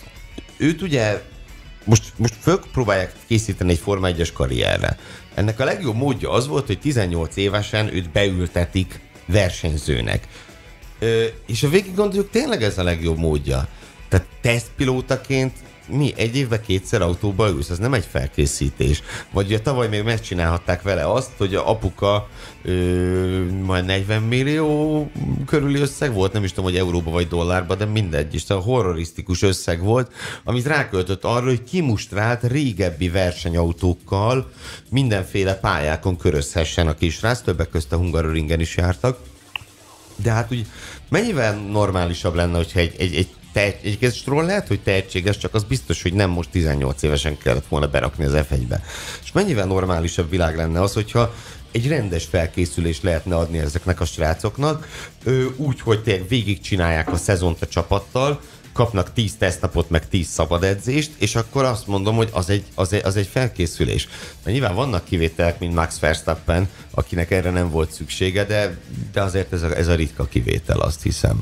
őt ugye most, most fölpróbálják készíteni egy Forma egyes karrierre. Ennek a legjobb módja az volt, hogy tizennyolc évesen őt beültetik versenyzőnek. Ö, és a végig gondoljuk, tényleg ez a legjobb módja. Tehát tesztpilótaként mi egy évben kétszer autóba ülsz, ez nem egy felkészítés. Vagy ugye tavaly még megcsinálhatták vele azt, hogy a apuka ö, majd negyven millió körüli összeg volt, nem is tudom, hogy euróba vagy dollárba, de mindegy is, tehát horrorisztikus összeg volt, amit ráköltött arra, hogy kimustrált régebbi versenyautókkal mindenféle pályákon körözhessen a kisrác, többek közt a Hungaroringen is jártak. De hát úgy mennyivel normálisabb lenne, hogyha egy, egy, egy Egyébként Stroll lehet, hogy tehetséges, csak az biztos, hogy nem most tizennyolc évesen kellett volna berakni az ef egybe. És mennyivel normálisabb világ lenne az, hogyha egy rendes felkészülést lehetne adni ezeknek a srácoknak, úgy, hogy tényleg végigcsinálják a szezont a csapattal, kapnak tíz tesztnapot, meg tíz szabad edzést, és akkor azt mondom, hogy az egy, az egy, az egy felkészülés. Mert nyilván vannak kivételek, mint Max Verstappen, akinek erre nem volt szüksége, de, de azért ez a, ez a ritka kivétel, azt hiszem.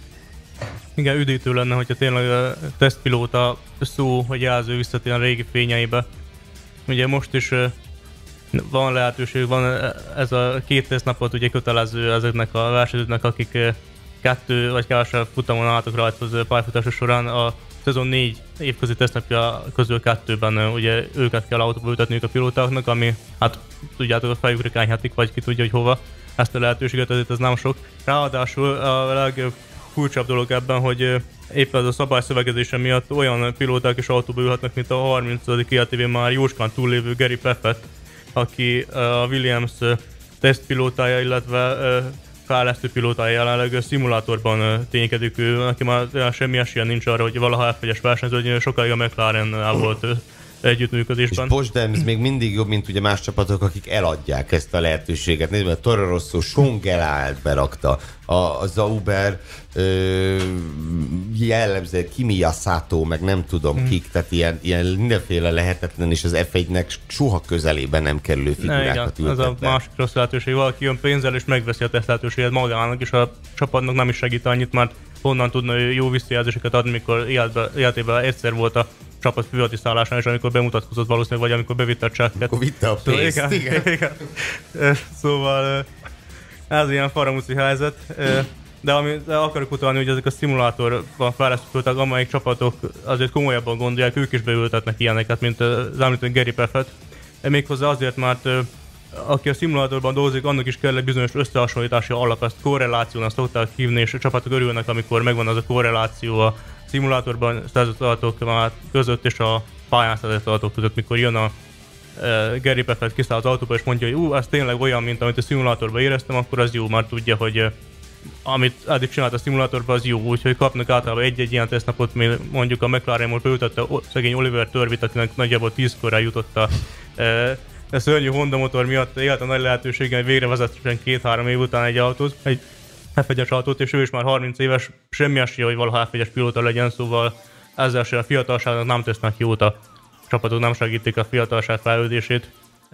Igen, üdítő lenne, hogyha tényleg a tesztpilóta szó, hogy jelző visszatér a régi fényeibe. Ugye most is van lehetőség, van ez a két tesztnapot ugye kötelező ezeknek a versenyzőknek, akik kettő vagy kevesebb futamon álltak rajta az pályafutása során. A szezon négy évközi tesztnapja közül kettőben ugye őket kell autóba ültetniük a pilótáknak, ami hát tudjátok, a fejükre kányhetik, vagy ki tudja, hogy hova. Ezt a lehetőséget azért ez nem sok. Ráadásul a legjobb furcsább dolog ebben, hogy éppen ez a szabályszövegezése miatt olyan pilóták is autóba ülhetnek, mint a harmincadik életében már jóskán túllévő Gary Paffett, aki a Williams tesztpilótája, illetve fejlesztő pilótája jelenleg szimulátorban ténykedik ő, aki már semmi esélye nincs arra, hogy valaha ef egyes versenyző, hogy sokáig a McLarennel volt együttműködésben. És bocs, de ez még mindig jobb, mint ugye más csapatok, akik eladják ezt a lehetőséget. Nézd, mert Toro Rosso Schongelaert berakta, a, a Zauber ö, jellemző Kimi Sato, meg nem tudom hmm. kik, tehát ilyen, ilyen mindenféle lehetetlen, és az ef egynek soha közelében nem kerülő figurákat ültetve. Ez a másik rossz lehetőség, valaki jön pénzzel, és megveszi a teszt lehetőséget magának, és a csapatnak nem is segít annyit, mert honnan tudna jó visszajelzéseket adni, mikor életében egyszer volt a csapat privati szállásán, és amikor bemutatkozott valószínűleg, vagy amikor bevitte a csekket. Akkor vitte a pénzt, szóval, igen, igen. igen. Szóval ez ilyen faramúci helyzet. De, ami, de akarok utalni, hogy ezek a szimulátorban fejlesztők, amelyik csapatok azért komolyabban gondolják, ők is beültetnek ilyeneket, mint az említett Gary Peffet. Méghozzá azért, mert aki a szimulátorban dolgozik, annak is kell egy bizonyos összehasonlítási alap, ezt korrelációnak szokták hívni, és a csapatok örülnek, amikor megvan az a korreláció a szimulátorban szerzett adatok között és a pályán szerzett adatok között, mikor jön a e, Gary Peffet kiszáll az autóba és mondja, hogy ú, ez tényleg olyan, mint amit a szimulátorban éreztem, akkor az jó, mert tudja, hogy e, amit eddig csinált a szimulátorban, az jó, úgyhogy kapnak általában egy-egy ilyen tesztnapot, mondjuk a McLaren-ból beültette szegény Oliver Turvit, akinek nagyjából tízkor eljutott a e, a szörnyű Honda motor miatt élt a nagy lehetőséggel, hogy végre vezessen két-három év után egy autót, egy ef egyes autót, és ő is már harminc éves, semmi esélye, hogy valaha ef egyes pilóta legyen, szóval ezzel sem a fiatalságnak nem tesznek jót, a csapatok nem segítik a fiatalság fejlődését.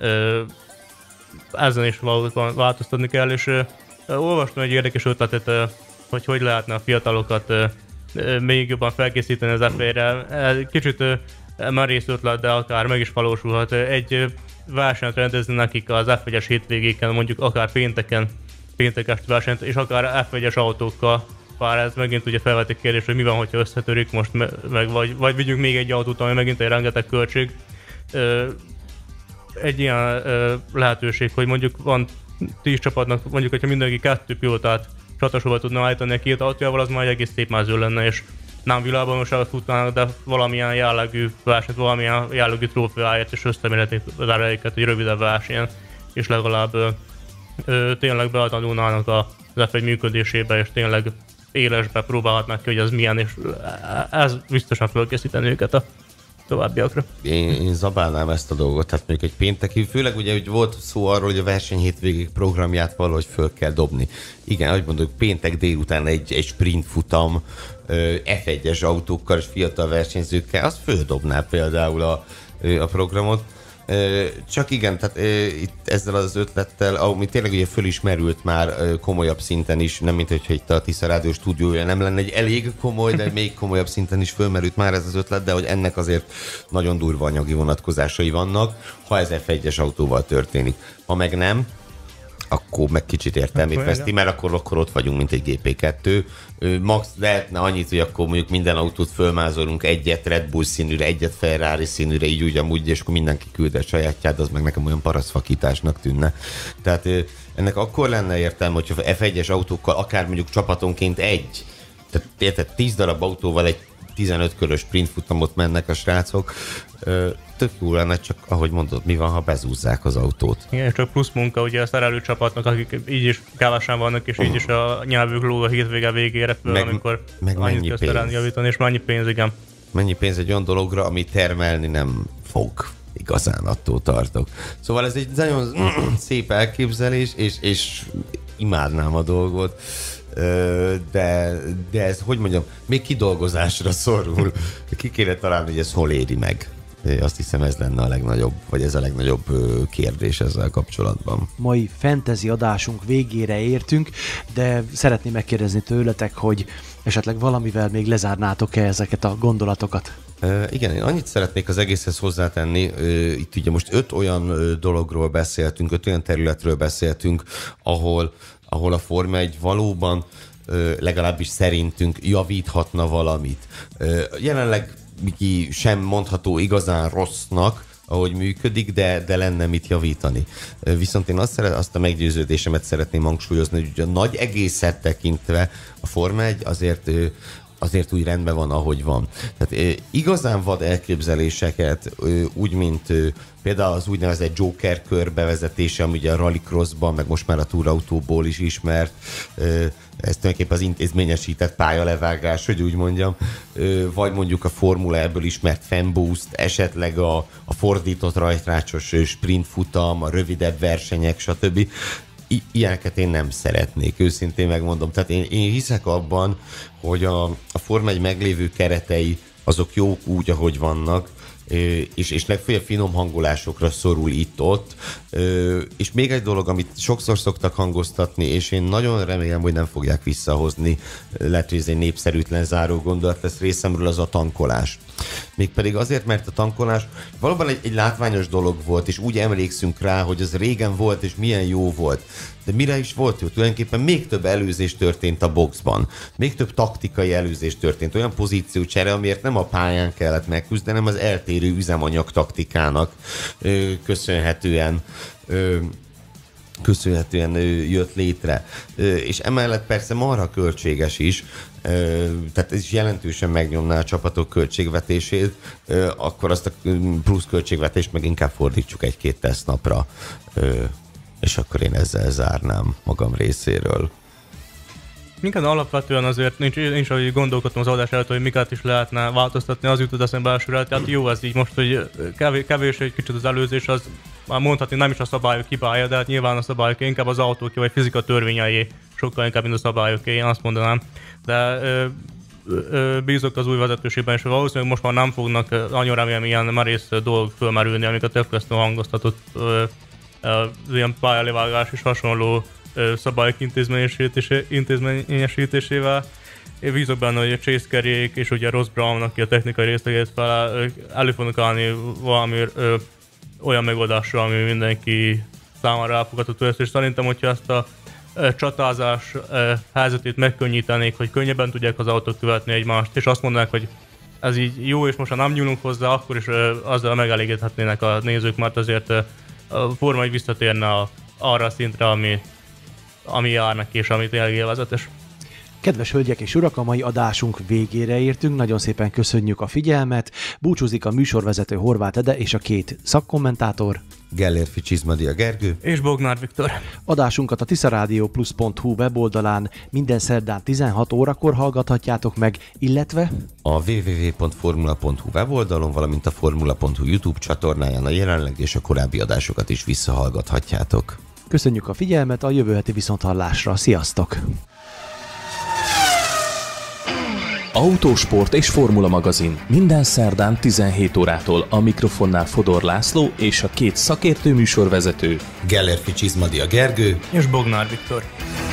Ezen is valóban változtatni kell, és olvastam egy érdekes ötletet, hogy hogy lehetne a fiatalokat még jobban felkészíteni az ef egyre. Kicsit merész ötlet, de akár meg is valósulhat. Egy versenyt rendezni nekik az ef egyes hétvégéken, mondjuk akár pénteken, péntekes versenyt, és akár ef egyes autókkal, bár ez megint ugye felvetik kérdés, hogy mi van, hogyha összetörik most, meg, vagy, vagy vigyünk még egy autót, ami megint egy rengeteg költség. Egy ilyen lehetőség, hogy mondjuk van tíz csapatnak, mondjuk, hogyha mindenki kettő pilótát csatasorba tudna állítani a két autójával, az már egy egész szép mező lenne, és nem világbajnokságot futnának, de valamilyen jellegű versenyt, valamilyen jellegű trófeáért, és összemérhetik az erejéket egy rövidebb versenyen, és legalább ö, ö, tényleg betanulnának az ef egy működésébe, és tényleg élesbe próbálhatnak ki, hogy ez milyen, és ez biztosan felkészíteni őket a továbbiakra. Én, én zabálnám ezt a dolgot, tehát mondjuk egy pénteki, főleg ugye hogy volt szó arról, hogy a verseny hétvégig programját valahogy föl kell dobni. Igen, ahogy mondjuk péntek délután egy, egy sprint futam ef egyes autókkal és fiatal versenyzőkkel, azt földobná például a, a programot. Csak igen, tehát itt ezzel az ötlettel, ami tényleg ugye fölismerült már komolyabb szinten is, nem mint hogyha itt a Tisza Rádió stúdiója nem lenne egy elég komoly, de még komolyabb szinten is fölmerült már ez az ötlet, de hogy ennek azért nagyon durva anyagi vonatkozásai vannak, ha ez ef egyes autóval történik. Ha meg nem, akkor meg kicsit értelmét veszti, mert akkor, akkor ott vagyunk, mint egy gé pé kettő. Max lehetne annyit, hogy akkor mondjuk minden autót fölmázolunk, egyet Red Bull színűre, egyet Ferrari színűre, így úgy amúgy, és akkor mindenki küld a sajátját, az meg nekem olyan paraszfakításnak tűnne. Tehát ennek akkor lenne értelme, hogyha ef egyes autókkal, akár mondjuk csapatonként egy, tehát érted, tíz darab autóval egy tizenöt körös sprintfutamot mennek a srácok, tök jó lenne, csak ahogy mondod, mi van, ha bezúzzák az autót. Igen, csak plusz munka ugye a szerelő csapatnak, akik így is kevesen vannak, és így is a nyelvük lóg a hétvége végére, föl, meg, amikor meg annyit kell szerelni, javítani, és mennyi pénz, igen. Mennyi pénz egy olyan dologra, ami termelni nem fog. Igazán attól tartok. Szóval ez egy nagyon szép elképzelés, és, és imádnám a dolgot. De, de ez, hogy mondjam, még kidolgozásra szorul. Ki kéne találni, hogy ez hol éri meg. Azt hiszem, ez lenne a legnagyobb, vagy ez a legnagyobb kérdés ezzel kapcsolatban. Mai fantasy adásunk végére értünk, de szeretném megkérdezni tőletek, hogy esetleg valamivel még lezárnátok-e ezeket a gondolatokat? Uh, igen, én annyit szeretnék az egészhez hozzátenni, uh, itt ugye most öt olyan uh, dologról beszéltünk, öt olyan területről beszéltünk, ahol, ahol a Forma egy valóban uh, legalábbis szerintünk javíthatna valamit. Uh, jelenleg ki sem mondható igazán rossznak, ahogy működik, de, de lenne mit javítani. Uh, viszont én azt, szeret, azt a meggyőződésemet szeretném hangsúlyozni, hogy ugye a nagy egészet tekintve a Forma egy azért uh, azért úgy rendben van, ahogy van. Tehát igazán vad elképzeléseket, úgy, mint például az úgynevezett Joker kör bevezetése, ami ugye a Rallycrossban, meg most már a túrautóból is ismert, ez tulajdonképpen az intézményesített pályalevágás, hogy úgy mondjam, vagy mondjuk a Formula ebből ismert fanboost, esetleg a, a fordított rajtrácsos sprintfutam, a rövidebb versenyek, stb. I- ilyeneket én nem szeretnék, őszintén megmondom. Tehát én, én hiszek abban, hogy a, a Forma egy meglévő keretei azok jók úgy, ahogy vannak, és, és legfeljebb finom hangolásokra szorul itt-ott. És még egy dolog, amit sokszor szoktak hangoztatni, és én nagyon remélem, hogy nem fogják visszahozni, lehet, hogy ez egy népszerűtlen záró gondolat lesz részemről, az a tankolás. Mégpedig azért, mert a tankolás valóban egy, egy látványos dolog volt, és úgy emlékszünk rá, hogy az régen volt, és milyen jó volt. De mire is volt jó? Tulajdonképpen még több előzés történt a boxban. Még több taktikai előzés történt. Olyan pozíciócsere, amiért nem a pályán kellett megküzdenem, az eltérő üzemanyag taktikának ö, köszönhetően ö, köszönhetően jött létre. És emellett persze marha költséges is, tehát ez is jelentősen megnyomná a csapatok költségvetését, akkor azt a plusz költségvetést meg inkább fordítsuk egy-két tesztnapra, és akkor én ezzel zárnám magam részéről. Minket alapvetően azért nincs, nincs, ahogy gondolkodtam az adás előtt, hogy miket is lehetne változtatni, az jutott eszembe elsőre, tehát jó ez így most, hogy kevés, kevés egy kicsit az előzés, az már mondhatni nem is a szabályok hibája, de hát nyilván a szabályok inkább az autók vagy fizika törvényei, sokkal inkább, mint a szabályoké, én azt mondanám. De ö, ö, bízok az új vezetőségben, és valószínűleg most már nem fognak annyira remélem ilyen merész dolgok fölmerülni, amiket többköztön hangoztatott ö, az ilyen pályalevágás és hasonló szabályok intézményesítésével. Én bízok benne, hogy a Chase Careyék és ugye Ross Brown, aki a technikai részlegét fel, elő fognak állni valami ö, olyan megoldásra, ami mindenki számára elfogadható lesz, és szerintem, hogyha ezt a ö, csatázás ö, helyzetét megkönnyítenék, hogy könnyebben tudják az autók követni egymást, és azt mondanák, hogy ez így jó, és most ha nem nyúlunk hozzá, akkor is ö, azzal megelégedhetnének a nézők, mert azért ö, a Forma egy visszatérne a, arra a szintre, ami ami jár neki, és ami tényleg élvezetes. Kedves hölgyek és urak, a mai adásunk végére értünk, nagyon szépen köszönjük a figyelmet, búcsúzik a műsorvezető Horváth Ede és a két szakkommentátor, Gellérfi Csizmadia Gergő és Bognár Viktor. Adásunkat a tiszarádióplus pont hu weboldalán minden szerdán tizenhat órakor hallgathatjátok meg, illetve a double-u double-u double-u pont formula pont hu weboldalon, valamint a formula pont hu YouTube csatornáján a jelenleg és a korábbi adásokat is visszahallgathatjátok. Köszönjük a figyelmet, a jövő heti viszonthallásra. Sziasztok! Autósport és Formula magazin. Minden szerdán tizenhét órától a mikrofonnál Fodor László és a két szakértő műsorvezető Gellérfi Csizmadia Gergő és Bognár Viktor.